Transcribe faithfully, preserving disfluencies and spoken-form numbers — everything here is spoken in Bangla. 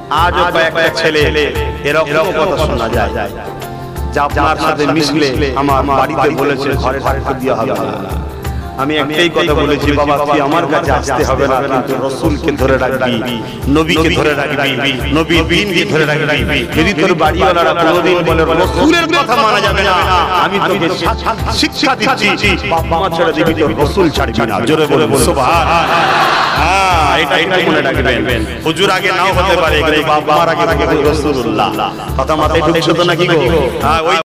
আজও কয়েকটা ছেলে এরকম কথা শোনা যায় যা আপনার সাথে মিশলে আমার বাড়িতে বলেছে ঘরে থাকতে দেওয়া হবে না। আমি একটাই কথা বলেছি, বাবা তুই আমার কাছে আসতে হবে না, কিন্তু রাসূলকে ধরে রাখবি, নবীকে ধরে রাখবি, নবীর দ্বীনকে ধরে রাখবি। যদি তোর বাড়িওয়ালারা কোনোদিন বলে রাসূলের কথা মানা যাবে না, আমি তোকে শিক্ষা দিচ্ছি বাবা মা ছেড়ে দিবি, তোর রাসূল ছাড়বি না। জোরে বলে সুবহানাল্লাহ। হ্যাঁ, এটা এটা মনে রাখবেন। হুজুর আগে নাও হতে পারে, কিন্তু বাবা মার আগে থাকে রাসূলুল্লাহ। কথা মাথায় ঢুকছে তো নাকি গো? হ্যাঁ, ওই